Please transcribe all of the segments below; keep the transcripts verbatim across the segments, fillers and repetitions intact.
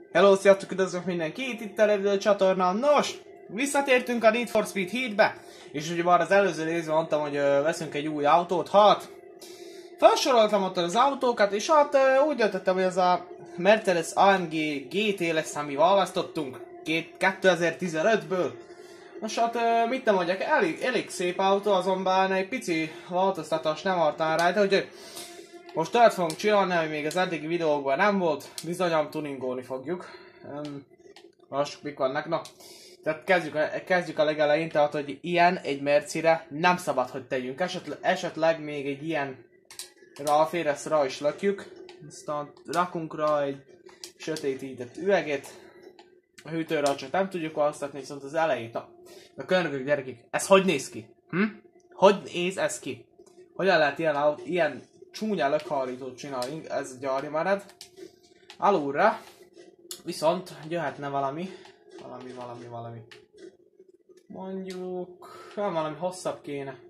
Hello, sziasztok, üdvözlök mindenkit, itt a Review csatorna. Nos, visszatértünk a Need for Speed Heatbe, és ugye már az előző részben mondtam, hogy ö, veszünk egy új autót, hát felsoroltam ott az autókat, és hát ö, úgy döntöttem, hogy az a Mercedes á em gé gé té lesz, ami választottunk kétezer-tizenötből. Nos hát ö, mit nem mondjak, elég, elég szép autó, azonban egy pici változtatás nem vartál rá, hogy most olyat fogunk csinálni, hogy még az eddigi videókban nem volt, bizonyám tuningolni fogjuk. Um, Lássuk mik vannak, na. Tehát kezdjük a, kezdjük a legelején, tehát hogy ilyen egy Mercire nem szabad, hogy tegyünk. Esetleg, esetleg még egy ilyen ráfér, ezt rá is lökjük. Aztán rakunk rá egy sötétített üveget. A hűtőre csak nem tudjuk választatni, viszont az elejét. Na, a könyörgök gyerekek, ez hogy néz ki? Hm? Hogy néz ez ki? Hogyan lehet ilyen, ilyen csúnya lökhárítót csinálni, ez gyári mered. Alulra viszont jöhetne valami, valami, valami, valami. Mondjuk, hát valami hosszabb kéne.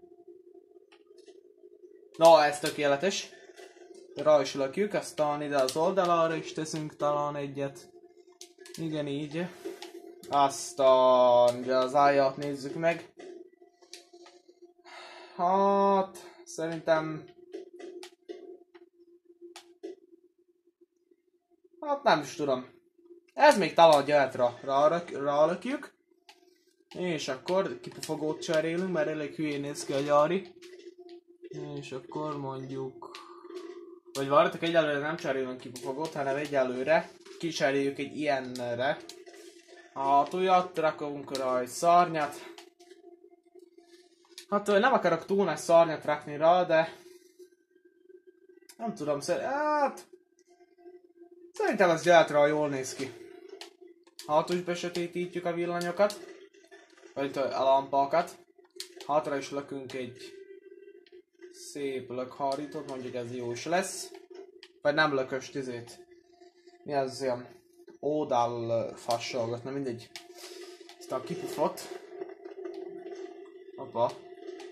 Na, ez tökéletes. Rá is lökjük, aztán ide az oldalára is teszünk talán egyet. Igen, így. Aztán ide az áját nézzük meg. Hát, szerintem... Hát nem is tudom. Ez még talán jöhet rá, rá, rálökjük. És akkor kipufogót cserélünk, mert elég hülyén néz ki a gyári. És akkor mondjuk... Vagy várjatok, egyelőre nem cserélünk kipufogót, hanem egyelőre kicseréljük egy ilyenre. A hátuljat, rakunk rá egy szárnyat. Hát nem akarok túl nagy szárnyat rakni rá, de... Nem tudom, szerintem... Hát... Szerintem az gyártra jól néz ki. Hátul is besötétítjük a villanyokat. Vagy a lampákat. Hátra is lökünk egy szép lökhárítót, mondjuk ez jó is lesz. Vagy nem lökös tizét. Mi az ilyen ódál fasságot, na mindegy. Aztán kipufott. Hoppa.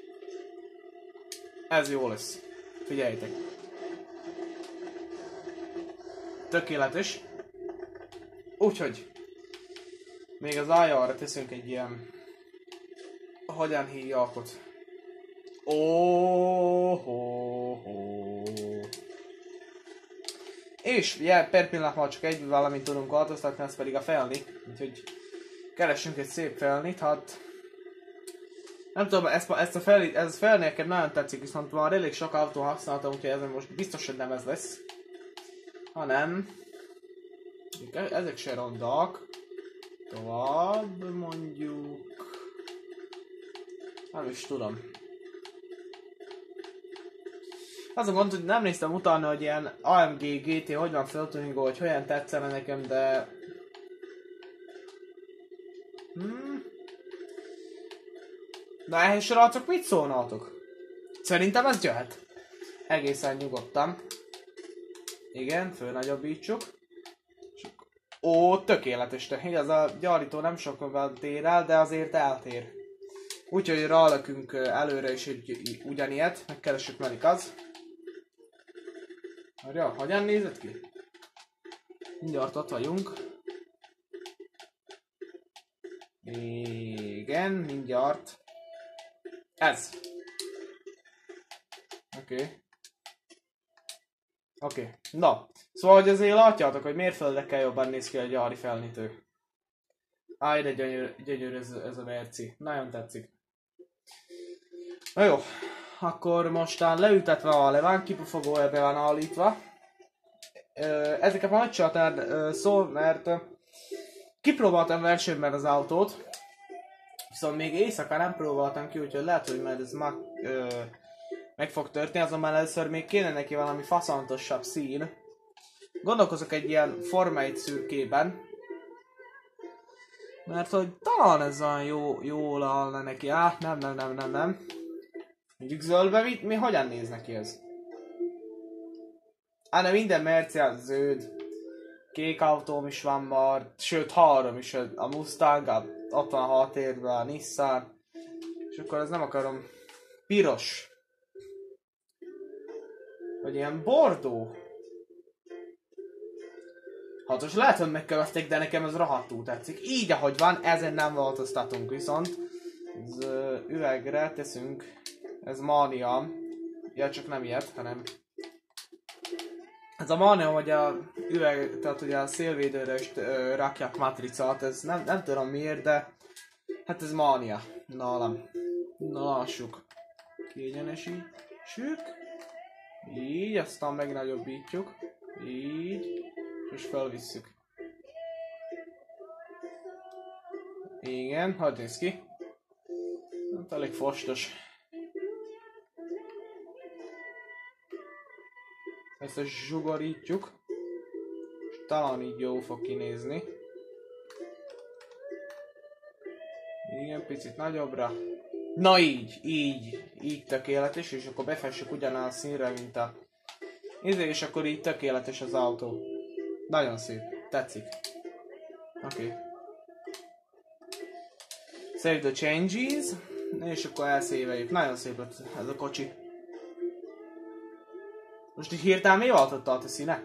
Ez jó lesz. Figyeljétek. Tökéletes. Úgyhogy még az ájára teszünk egy ilyen, hogyan hívják, oh, és ugye per pillanat csak egy valamit tudunk változtatni, ez pedig a felni. Úgyhogy keressünk egy szép felnit, hát nem tudom, ezt, ezt a fel, ez a fel nekem nagyon tetszik, viszont már elég sok autó használtam, úgyhogy ezen most biztos, hogy nem ez lesz. Hanem ezek se rondák. Tovább mondjuk... Nem is tudom. Azon gond, hogy nem néztem utána, hogy ilyen á em gé gé té hogy van feltuningol, hogy hogyan tetszene nekem, de... Hmm. Na ehhez srácok, mit szólnátok? Szerintem ez jöhet. Egészen nyugodtan. Igen, fölnagyobbítsuk. Ó, tökéletes, de ez a gyárító nem sokkal tér el, de azért eltér. Úgyhogy rálökünk előre is egy ugyanilyet, megkeressük melyik az. Arra, hogyan nézett ki? Mindjárt ott vagyunk. Igen, mindjárt. Ez. Oké. Okay. Oké, okay. Na, szóval hogy azért látjátok, hogy mérföldekkel jobban néz ki a gyári felnyitő. Áj, de gyönyör, gyönyör ez, ez a merci. Nagyon tetszik. Na jó, akkor mostan leültetve a leván, kipufogó ebbe van állítva. Ezeket majd csatár szól, mert kipróbáltam versenyben az autót. Viszont még éjszaka nem próbáltam ki, úgyhogy lehet, hogy majd ez ma... meg fog történni, azonban először még kéne neki valami faszontosabb szín. Gondolkozok egy ilyen Forma egy szürkében. Mert hogy talán ez olyan jó, jól állna neki. Á, nem, nem, nem, nem, nem. Mondjuk zöldbe mit? Mi hogyan néz neki ez? Á, de minden merci az zöld. Kék autóm is van már, sőt három is, a Mustang, a ott van a hatérben, a Nissan. És akkor ez nem akarom. Piros. Vagy ilyen bordó. Ha hatos. Lehet, hogy megkövezték, de nekem ez rohadtul tetszik. Így, ahogy van, ezen nem változtatunk, viszont ez, ö, üvegre teszünk, ez Mania. Ja, csak nem ilyet, hanem ez a Mania, hogy a üveg, tehát ugye a szélvédőre is ö, rakják matricát, ez nem, nem tudom miért, de hát ez Mania nálam. Na lássuk. Kiegyenesítsük. Így, aztán megnagyobbítjuk. Így. És felvisszük. Igen, hadd néz ki. Hát elég fostos. Ezt a zsugorítjuk. És talán így jó fog kinézni. Igen, picit nagyobbra. Na így, így, így tökéletes, és akkor befessük ugyanaz a színre, mint a izé, és akkor így tökéletes az autó. Nagyon szép, tetszik. Oké. Okay. Save the changes, és akkor elszéveljük. Nagyon szép lett ez a kocsi. Most így hirtelen mi váltotta a színe?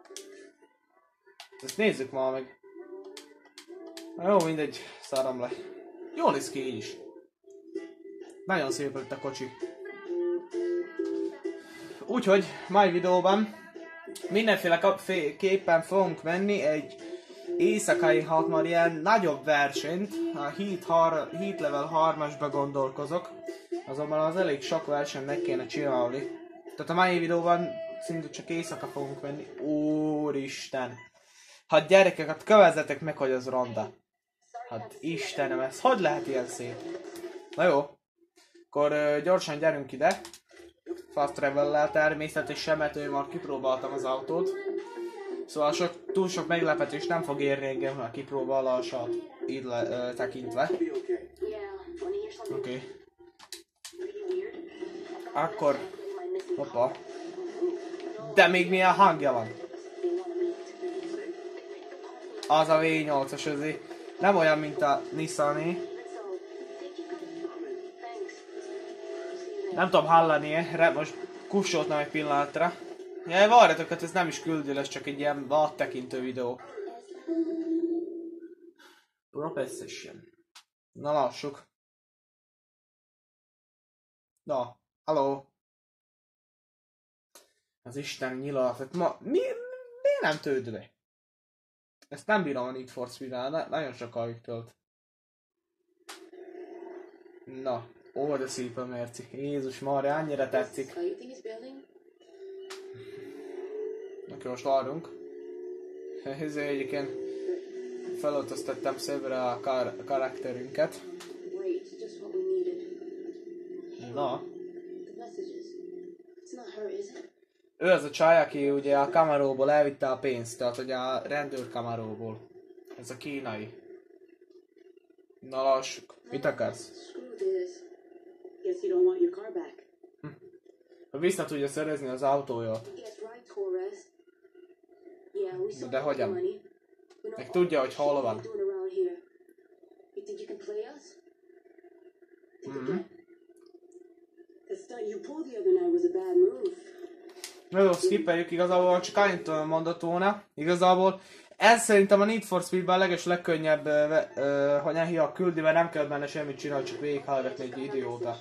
Ezt nézzük már meg. Na jó, mindegy, szarom le. Jól néz ki így is. Nagyon szép lett a kocsi. Úgyhogy mai videóban mindenféleképpen fogunk menni egy éjszakai, hát már ilyen nagyobb versenyt. A Heat, har Heat Level hármasba gondolkozok. Azonban az elég sok versenyt meg kéne csinálni. Tehát a mai videóban szinte csak éjszaka fogunk menni. Úristen! Hát gyerekek, hát kövezzetek meg, hogy az ronda. Hát Istenem, ez hogy lehet ilyen szép? Na jó. Akkor uh, gyorsan gyerünk ide. Fast travel-lel természetesen, mert ő már kipróbáltam az autót. Szóval sok, túl sok meglepetés nem fog érni engem a kipróbálását így le, uh, tekintve. Oké. Okay. Akkor... Hoppa. De még milyen hangja van? Az a vé nyolcas azért. Nem olyan, mint a Nissan-é. Nem tudom hallani-e, most kussoltam egy pillanatra. Jaj, várjatok, hát ez nem is küldi, lesz csak egy ilyen vadtekintő videó. Propulsion. Na lássuk. Na, halló. Az Isten nyilat, ma... Mi, miért nem töltő be? Ezt nem bírom a Need for Speed-nál, na, nagyon sokáig tölt. Na, ó, de szép a merci. Jézus Mária, annyira tetszik. Oké, most várunk. Ezért egyébként felöltöztettem szépen a kar karakterünket. Na. Ő az a csaj, aki ugye a Camaróból elvitte a pénzt, tehát ugye a rendőr Camaróból. Ez a kínai. Na lássuk. Mit akarsz? Hm. Vissza tudja szerezni az autóját. De hogyan? Meg tudja, hogy hol van. Mm-hmm. Jó, skippeljük, igazából csak annyit mondott volna. Igazából ez szerintem a Need for Speed-ben a leges legkönnyebb, uh, hogy ne hiak küldi, mert nem kell benne semmit csinálni, csak végighallgatni egy idióta.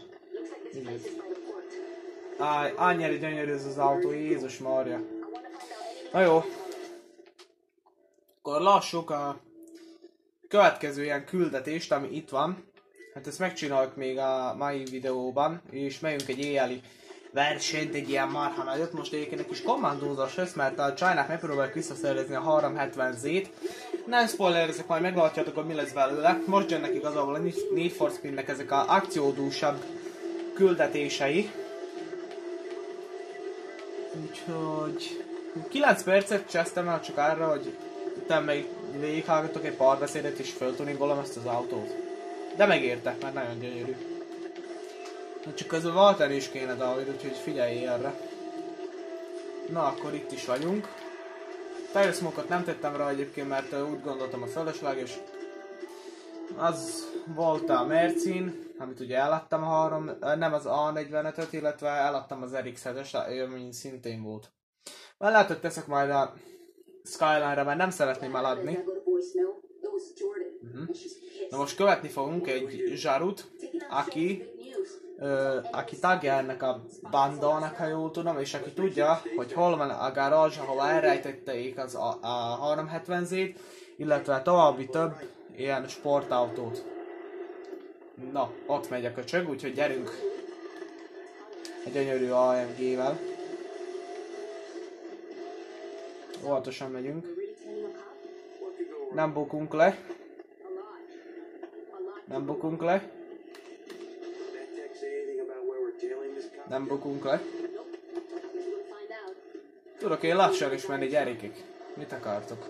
Áj, annyira gyönyörű ez az autó, Jézus Mária. Na jó. Akkor lássuk a következő ilyen küldetést, ami itt van. Hát ezt megcsináljuk még a mai videóban, és megyünk egy éjjeli versenyt, egy ilyen marha nagyot. Most egyébként egy kis kommandózás lesz, mert a csajnak megpróbáljuk visszaszerezni a háromszázhetven zét. Nem spoilerezek, majd meglátjátok, hogy mi lesz belőle. Most jönnek igazából a Need for Speed-nek ezek az akciódúsabb küldetései. Úgyhogy... kilenc percet csesztem el csak arra, hogy utána még végighallgatok egy pár beszédet és föltuningolom ezt az autót. De megérte, mert nagyon gyönyörű. Csak közben váltani is kéne Dávid, úgyhogy figyelj erre. Na, akkor itt is vagyunk. Tire smoke-ot nem tettem rá egyébként, mert úgy gondoltam a fölösleges. Az volt a Mercin, amit ugye eladtam a három, nem az á negyvenötöt, illetve eladtam az er iksz hetes, ami szintén volt. Már lehet, hogy teszek majd a Skyline-ra, mert nem szeretném eladni. Uh-huh. Na most követni fogunk egy zsarut, aki, ö, aki tagja ennek a bandának, ha jól tudom, és aki tudja, hogy hol van a garázs, ahol elrejtették az a, a háromszázhetven zét, illetve további több ilyen sportautót. Na, ott megy a köcsög, úgyhogy gyerünk egy gyönyörű á em gé-vel. Óvatosan megyünk. Nem bukunk le. Nem bukunk le. Nem bukunk le. Tudok én lassan is menni, gyerekek. Mit akartok?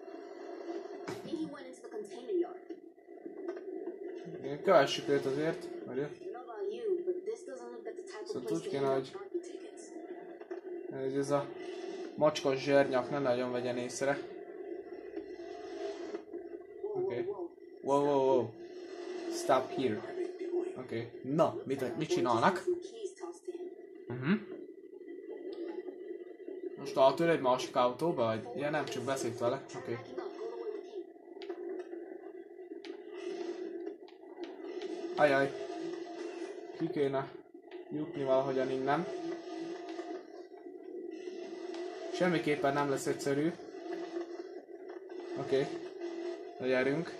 Kövessük őt azért. Szóval úgy kéne, hogy... Ez a mocskos zsernyak ne nagyon vegyen észre. Oké. Okay. Wow, wow, wow. Stop here. Oké. Okay. Na, mit, mit csinálnak? Uh-huh. Most altől egy másik autóba, vagy? Ja, nem, csak beszélt vele. Oké. Okay. Ajaj. Ki kéne jutni valahogyan innen. Semmiképpen nem lesz egyszerű. Oké. Okay. Gyerünk.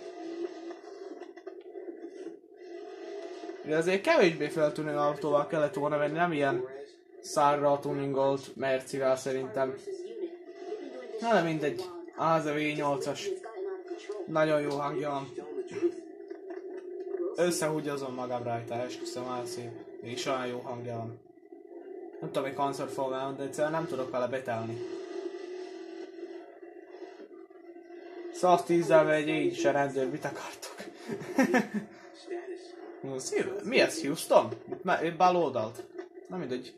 De azért kevésbé feltűnő autóval kellett volna venni, nem ilyen szárra tuningolt Mercivel szerintem. Na de mindegy. Az a vé nyolcas. Nagyon jó hangja van. Összehúgyazom magam rajta, esküszöm, el szép. És olyan jó hangja van. Nem tudom, hogy koncertformában, de egyszerűen nem tudok vele betelni. száztízzel egy így se rendőr, mit akartok? Mi ez, Houston? Itt bal oldalt. Na mindegy.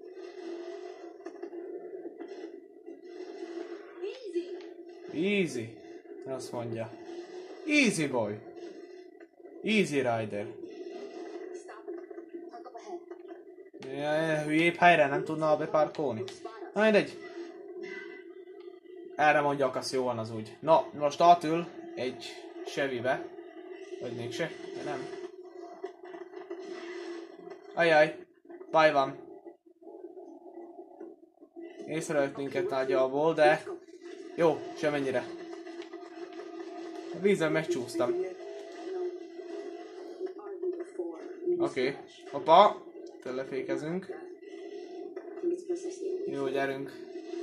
Easy. Azt mondja. Easy boy. Easy rider. Ja, hülyébb helyre nem tudna beparkolni. Na mindegy. Erre mondjak, az jó van az úgy. Na, most átül egy Chevy-be. Vagy mégse, de nem. Ajaj, baj van. Észrevett minket nagyjából, de jó, semennyire. A vízen megcsúsztam. Oké, okay. Hoppá, lefékezünk. Jó, gyerünk.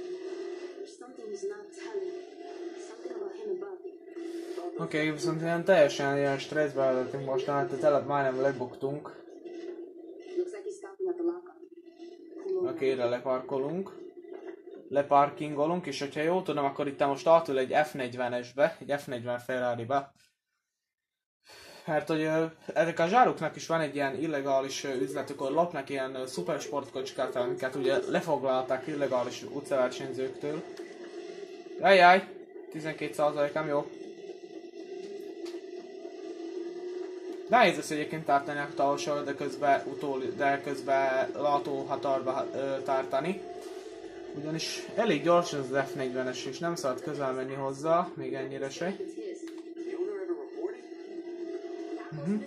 Oké, okay, viszont ilyen teljesen ilyen stresszbe lehetünk most, hát a telet majdnem lebuktunk. Oké, okay, ide leparkolunk. Leparkingolunk, és hogyha jól tudom, akkor itt most átül egy ef negyvenesbe, egy ef negyven Ferrari-be. Mert hogy ö, ezek a zsáruknak is van egy ilyen illegális ö, üzletük, hogy lopnak ilyen ö, szupersportkocsikát, amiket ugye lefoglalták illegális utcaversenyzőktől. Jajjaj, tizenkét százalék, nem jó. Nehéz lesz egyébként tartani a távolságot, de közben utól, de közben látóhatárba ö, tartani. Ugyanis elég gyorsan az ef negyvenes, és nem szabad közel menni hozzá, még ennyire se. Uh-huh.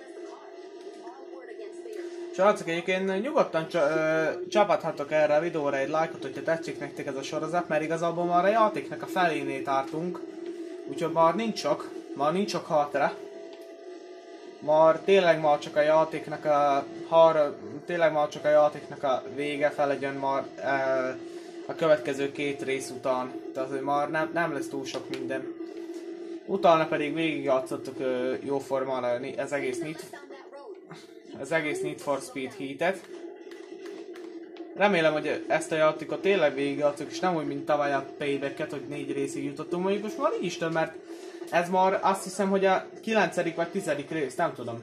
Srácok, egyébként nyugodtan csapathatok erre a videóra egy lájkot, hogyha tetszik nektek ez a sorozat, mert igazából már a játéknak a felénél tartunk. Úgyhogy már nincs sok, már nincs sok hátra. Már tényleg már csak a játéknak a har, tényleg már csak a játéknak a vége felegyen már e, a következő két rész után. Tehát hogy már nem, nem lesz túl sok minden. Utána pedig végigjátszottuk jóformán az egész Need, az egész Need for Speed Heat-et. Remélem, hogy ezt a játékot tényleg végigjátszok, és nem úgy, mint tavaly a Payback-et, hogy négy részig jutottunk. Mondjuk most már így is több, mert ez már azt hiszem, hogy a kilencedik vagy tizedik rész, nem tudom.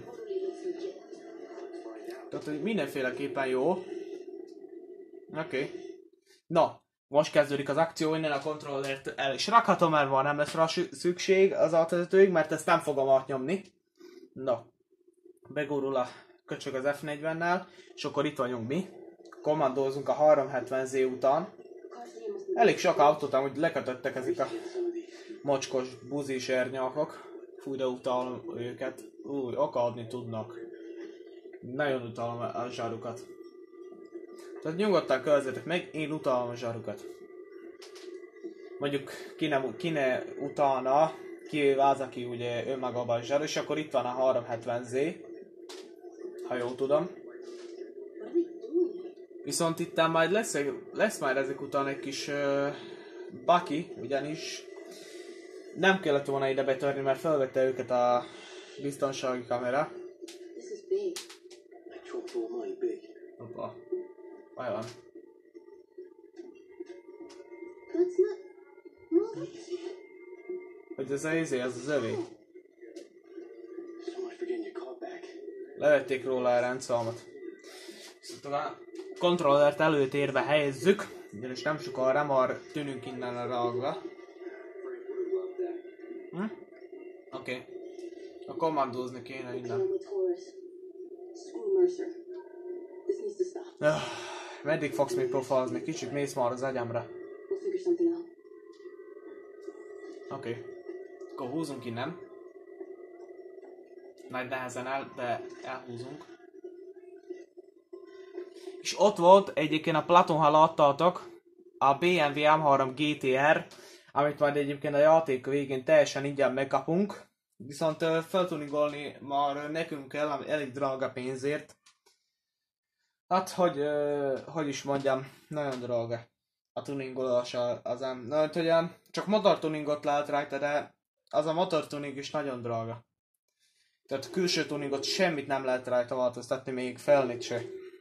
Tehát, hogy mindenféleképpen jó. Oké. Okay. Na, most kezdődik az akció, innen a kontrollert el is rakhatom, mert van, nem lesz rá szükség az átvezetőig, mert ezt nem fogom átnyomni. Na, begurul a köcsög az ef negyvennel, és akkor itt vagyunk mi. Kommandózunk a háromszázhetven zé után. Elég sok autót amúgy lekötöttek ezek a mocskos buzis ernyakok. Fú, de utálom őket. Új, akadni tudnak. Nagyon utálom a zsarukat. Tehát nyugodtan körzétek meg, én utálom a zsarukat. Mondjuk ki ne, ki ne utálna, kivéve az, aki ugye önmagában zsaru, és akkor itt van a háromszázhetven zé. Ha jól tudom. Viszont itt majd lesz, lesz majd ezek után egy kis uh, baki, ugyanis nem kellett volna ide betörni, mert felvette őket a biztonsági kamera. Hoppa. Vajon? Hogy ez az izé, az az övé. Levették róla a rendszámot. Viszont a kontrollert előtérbe helyezzük, ugyanis nem sokára már tűnünk innen a ragva. Hm? Oké. Okay. A kommandózni kéne innen. Uh, meddig fogsz még profilzni? Kicsit mész már az agyamra. Oké. Okay. Akkor húzunk innen. Nagy nehezen el, de elhúzunk. És ott volt egyébként a Platon, ha láttatok, a bé em vé em három gé té er, amit majd egyébként a játék végén teljesen ingyen megkapunk. Viszont uh, feltuningolni már nekünk kell elég drága pénzért. Hát, hogy, uh, hogy is mondjam, nagyon drága a tuningolása az em. Na, hogy olyan, csak motortuningot lehet rajta, de az a motortuning is nagyon drága. Tehát a külső tuningot semmit nem lehet rajta változtatni, még felnit se.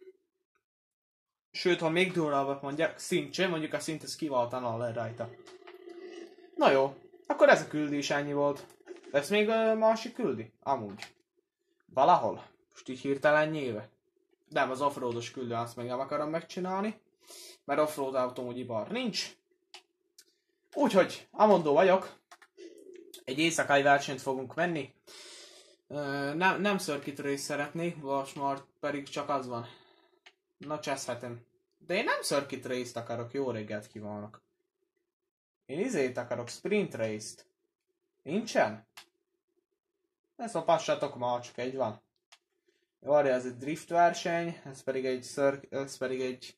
Sőt, ha még durvábbat mondják, szint sem, mondjuk a szint ez kiváltana le rajta. Na jó, akkor ez a küldés ennyi volt. Lesz még a másik küldi? Amúgy. Valahol. Most így hirtelen nyíve. Nem, az offroados küldő, azt meg nem akarom megcsinálni. Mert offroad autóm úgy ibar nincs. Úgyhogy, amondó vagyok. Egy éjszakai versenyt fogunk menni. Nem, nem circuit race szeretnék, most már pedig csak az van. Na cseszhetem. De én nem circuit race-t akarok, jó reggelt kívánok. Én izét akarok, sprint race-t. Nincsen? Ezt a passatok ma, csak egy van. Várja, ez egy drift verseny, ez pedig egy szörk, ez pedig egy...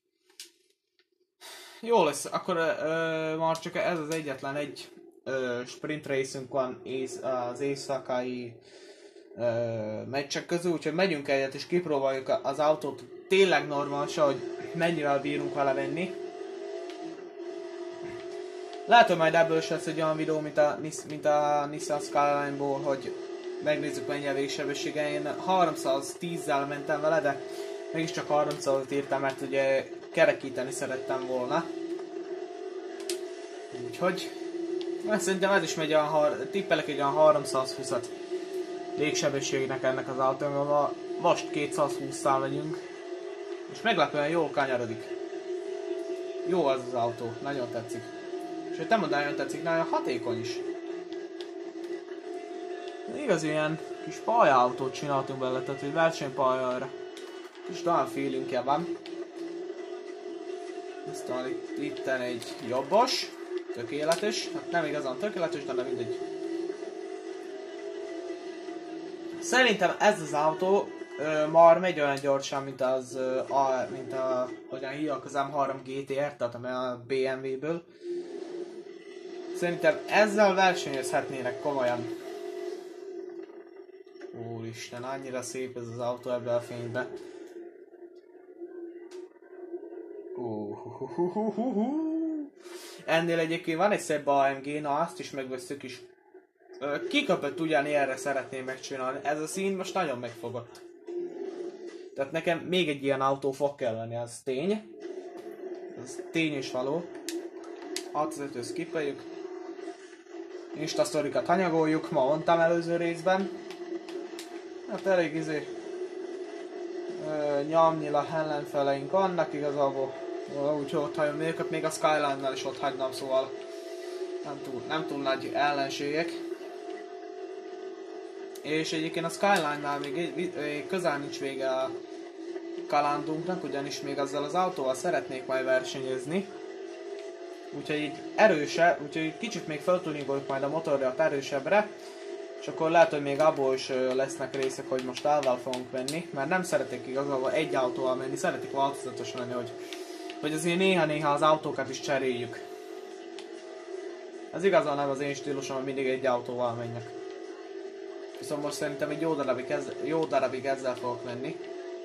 Jó lesz, akkor ö, már csak ez az egyetlen egy ö, sprint race-ünk van ész, az éjszakai ö, meccsek közül, úgyhogy megyünk egyet és kipróbáljuk az autót tényleg normálisan, hogy mennyivel bírunk vele menni. Lehet, hogy majd ebből is lesz egy olyan videó, mint a, mint a Nissan Skyline-ból, hogy megnézzük mennyi a végsebessége. Én háromszáztízzel mentem vele, de mégiscsak háromszázat írtam, mert ugye kerekíteni szerettem volna. Úgyhogy szerintem ez is megy olyan, tippelek egy olyan háromszázhúszat végsebességnek ennek az autónak. Most kétszázhússzal megyünk. És meglepően jól kanyarodik. Jó az az autó, nagyon tetszik. Sőt, nem mondom, nagyon tetszik, nagyon hatékony is. Igazi ilyen kis pályaautót csináltunk bele, tehát egy versenypályára. Kis talán feelingje van. Aztán itt, itten egy jobbos. Tökéletes. Hát nem igazán tökéletes, de nem mindegy. Szerintem ez az autó ö, már megy olyan gyorsan, mint az, ö, a, mint a, hogyan hívják az em három gé té er, tehát a bé em vé-ből. Szerintem ezzel versenyezhetnének komolyan. Úristen, annyira szép ez az autó ebben a fényben. Uh, Ennél egyébként van egy szebb á em gé, na azt is megveszük is. Kiköpött ugyan ilyenre szeretném megcsinálni. Ez a szín most nagyon megfogott. Tehát nekem még egy ilyen autó fog kelleni, az tény. Ez tény is való. hatszázötöt skippeljük. Insta sztorikat hanyagoljuk, ma mondtam előző részben. Hát elég izé... nyomnyila ellenfeleink vannak igazából. Úgyhogy ott hagyom őket, még a Skyline-nal is ott hagynám, szóval nem túl, nem túl nagy ellenségek. És egyébként a Skyline-nál még, még közel nincs vége a kalandunknak, ugyanis még azzal az autóval szeretnék majd versenyezni. úgyhogy így erőse, úgyhogy kicsit még feltuningoljuk majd a motorját erősebbre, és akkor lehet, hogy még abból is lesznek részek, hogy most elvel fogunk venni, mert nem szeretek igazából egy autóval menni, szeretik változatosan lenni, hogy, hogy azért néha-néha az autókat is cseréljük. Ez igazán nem az én stílusom, hogy mindig egy autóval menjek. Viszont most szerintem egy jó darabig, ez, jó darabig ezzel fogok menni.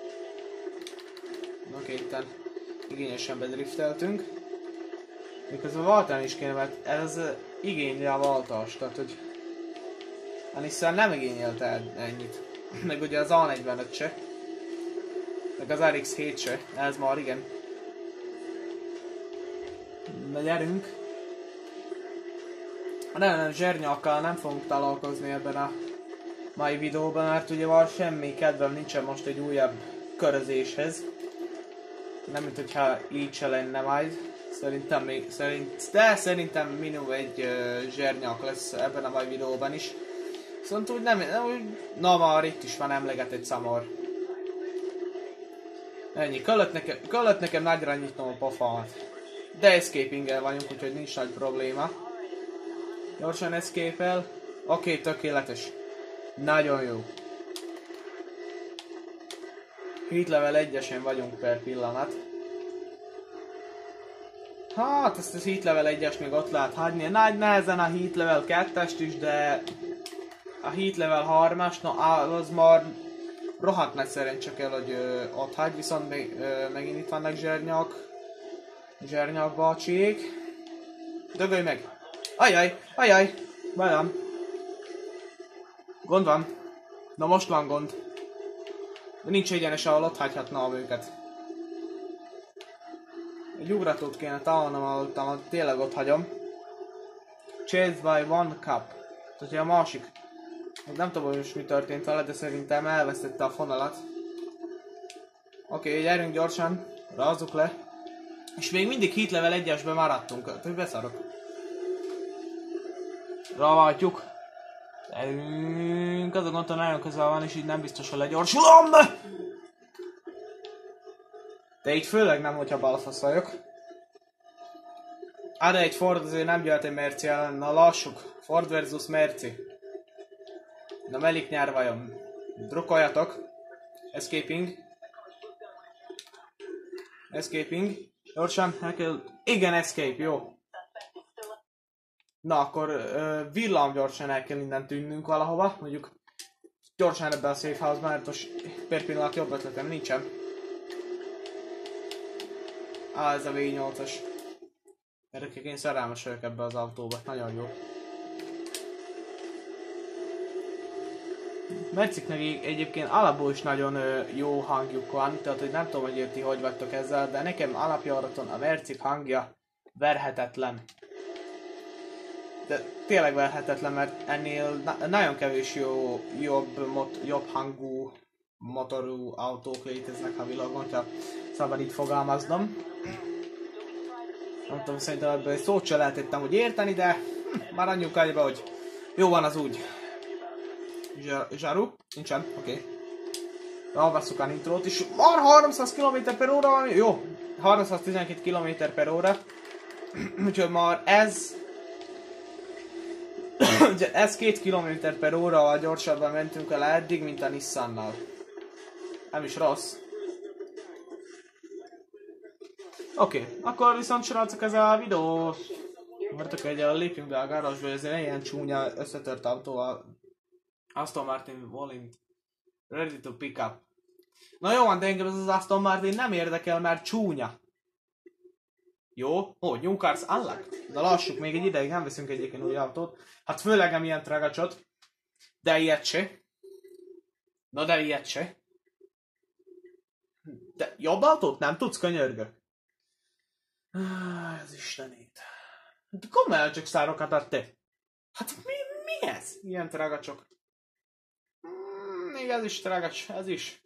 Oké, itten igényesen bedrifteltünk. Miközben váltani is kéne, mert ez igényli a váltást, tehát hogy a Nissan nem igényelte ennyit. Meg ugye az A negyvenöt se. Meg az er iksz hét se. Ez már igen. Na gyerünk. Nem, nem, zsernyakkal nem fogunk találkozni ebben a mai videóban, mert ugye már semmi kedvem nincsen most egy újabb körözéshez. Nem, mint hogyha így se lenne majd. Szerintem még, szerint, de szerintem minimum egy uh, zsernyak lesz ebben a mai videóban is. Viszont úgy nem, nem úgy, na már itt is van emlegetett szamor. Ennyi, kellett nekem, kellett nekem nagyra nyitnom a pofámat. De escaping-el vagyunk, úgyhogy nincs nagy probléma. Gyorsan escape-el. Oké, okay, tökéletes. Nagyon jó. Heat level egyesen vagyunk per pillanat. Hát ezt a Heat level egyes még ott lehet hagyni. Nagy nehezen a Heat level kettest is, de a Heat level hármas, no az már rohadt nagy szerencse kell, hogy ö, ott hagy, viszont még, ö, megint itt vannak zsernyak. Zsernyak bácsiék. Dögölj meg! Ajaj, ajaj, bajom. Gond van. Na most van gond. De nincs egyenes, ahol ott hagyhatnám őket. Egy ugratót kéne találnom, ahol, ahol tényleg ott hagyom. Chased by one cup. Tehát a másik. Nem tudom, hogy most mi történt vele, de szerintem elvesztette a fonalat. Oké, okay, gyerünk gyorsan. Rázzuk le. És még mindig Heat level egyesben maradtunk. Tehát beszarok. Ráváltjuk. Gyerünk. Az a gondol nagyon közel van, és így nem biztos, hogy legyorsulom. De így főleg nem, hogyha balfasz vagyok. Á, de egy Ford azért nem győlt egy Merci ellen. Na lássuk. Ford versus Merci. Na melyik nyer vajon? Drukkoljatok. Escaping. Escaping. Gyorsan, el kell... Igen, escape, jó. Na akkor uh, villam gyorsan el kell innen tűnnünk valahova. Mondjuk gyorsan ebbe a safe house-ban, mert most per pillanat jobb ötletem nincsen. Á, ez a vé nyolcas. Gyerekek, én szerelmes vagyok ebbe az autóba, nagyon jó. Merciknek egyébként alapból is nagyon ö, jó hangjuk van, tehát hogy nem tudom, hogy ti hogy vagytok ezzel, de nekem alapjáraton a Mercik hangja verhetetlen. De tényleg verhetetlen, mert ennél na nagyon kevés jó, jobb, mot jobb hangú motorú autók léteznek a világon, ha szabad így fogalmaznom. Nem tudom, szerintem ebből egy szót sem lehetettem úgy érteni, de hm, már annyi kályba, hogy jó van az úgy. Zsaru? Nincsen? Oké. Okay. Elvasszuk a nitrót is. Már háromszáz kilométer per óra van? Jó. háromszáztizenkét kilométer per óra. Úgyhogy már ez... ez két kilométer per óra gyorsabban mentünk el eddig, mint a Nissannal. Nem is rossz. Oké, okay. Akkor viszont srácok, ez a videó... Vártok egyel, lépjünk be a garázsba, hogy ez egy ilyen csúnya összetört autóval. Aston Martin Volint. Ready to pick up. Na jó van, de engem ez az Aston Martin nem érdekel, mert csúnya. Jó? Ó, oh, New Cars Unlocked. De lassuk, még egy ideig nem veszünk egyébként új autót. Hát főleg nem ilyen tragacsot. De ilyet se. Na de ilyet se. De jobb autót nem tudsz, könyörgök? Ez istenét. De komolyan csak szárokat ad te. Hát mi, mi ez? Ilyen tragacsok. Hmm, még ez is tragacs, ez is.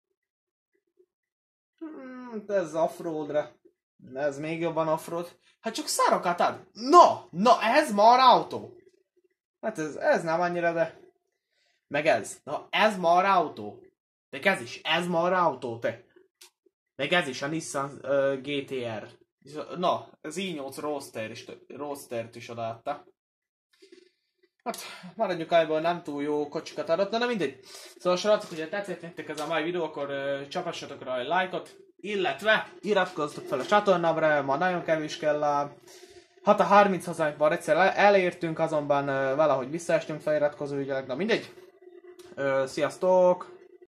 Hmm, ez offroadra. Ez még jobban offroad. Hát csak szárokat ad. No, no, ez már autó. Hát ez, ez nem annyira, de... Meg ez. Na, ez már autó. De ez is, ez már autó, te. Meg ez is a Nissan uh, gé té er. Na, az i nyolc Roadster is, Roadstert is odaadta. Hát, maradjunk állból, nem túl jó kocsikat adott, de nem mindegy. Szóval srácok, hogyha tetszett nektek ez a mai videó, akkor uh, csapassatok rá egy lájkot, illetve iratkozzatok fel a csatornámra, ma nagyon kevés kell a... Hát a harminc hazánk már egyszer elértünk, azonban uh, valahogy visszaestünk feliratkozó ügyelek, de mindegy. Uh, sziasztok!